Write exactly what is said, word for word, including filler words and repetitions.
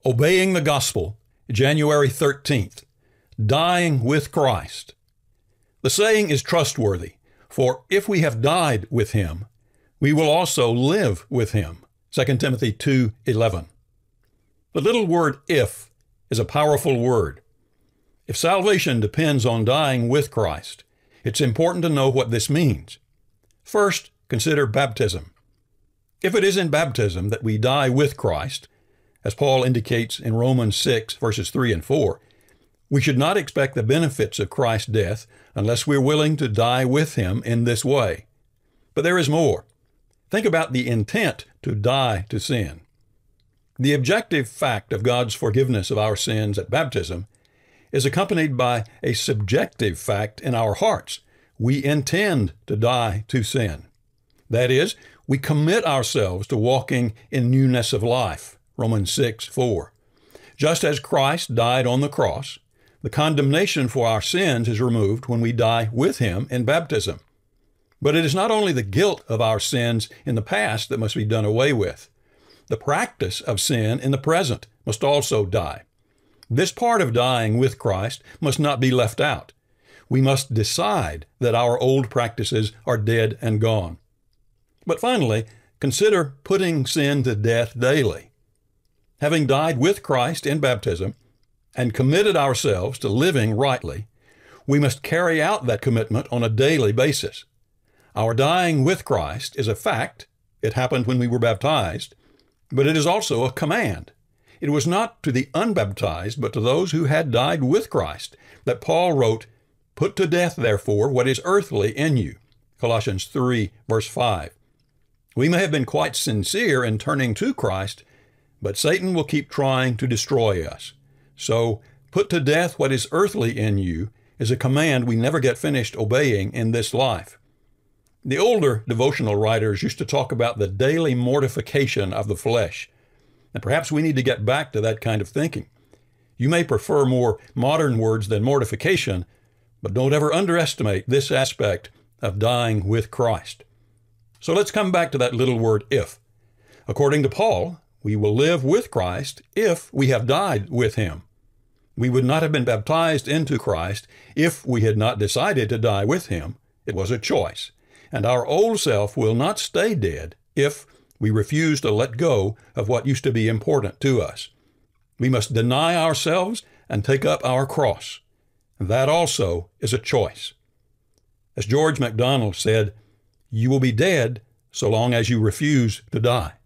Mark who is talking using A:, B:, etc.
A: Obeying the Gospel, January thirteenth, Dying with Christ. The saying is trustworthy, for if we have died with him, we will also live with him. Second Timothy two eleven. The little word if is a powerful word. If salvation depends on dying with Christ, it's important to know what this means. First, consider baptism. If it is in baptism that we die with Christ, as Paul indicates in Romans six, verses three and four, we should not expect the benefits of Christ's death unless we're willing to die with him in this way. But there is more. Think about the intent to die to sin. The objective fact of God's forgiveness of our sins at baptism is accompanied by a subjective fact in our hearts. We intend to die to sin. That is, we commit ourselves to walking in newness of life. Romans six four. Just as Christ died on the cross, the condemnation for our sins is removed when we die with him in baptism. But it is not only the guilt of our sins in the past that must be done away with. The practice of sin in the present must also die. This part of dying with Christ must not be left out. We must decide that our old practices are dead and gone. But finally, consider putting sin to death daily. Having died with Christ in baptism and committed ourselves to living rightly, we must carry out that commitment on a daily basis. Our dying with Christ is a fact. It happened when we were baptized, but it is also a command. It was not to the unbaptized, but to those who had died with Christ that Paul wrote, "Put to death, therefore, what is earthly in you." Colossians three, verse five. We may have been quite sincere in turning to Christ, but Satan will keep trying to destroy us. So, put to death what is earthly in you is a command we never get finished obeying in this life. The older devotional writers used to talk about the daily mortification of the flesh, and perhaps we need to get back to that kind of thinking. You may prefer more modern words than mortification, but don't ever underestimate this aspect of dying with Christ. So let's come back to that little word if. According to Paul, we will live with Christ if we have died with him. We would not have been baptized into Christ if we had not decided to die with him. It was a choice. And our old self will not stay dead if we refuse to let go of what used to be important to us. We must deny ourselves and take up our cross. That also is a choice. As George MacDonald said, you will be dead so long as you refuse to die.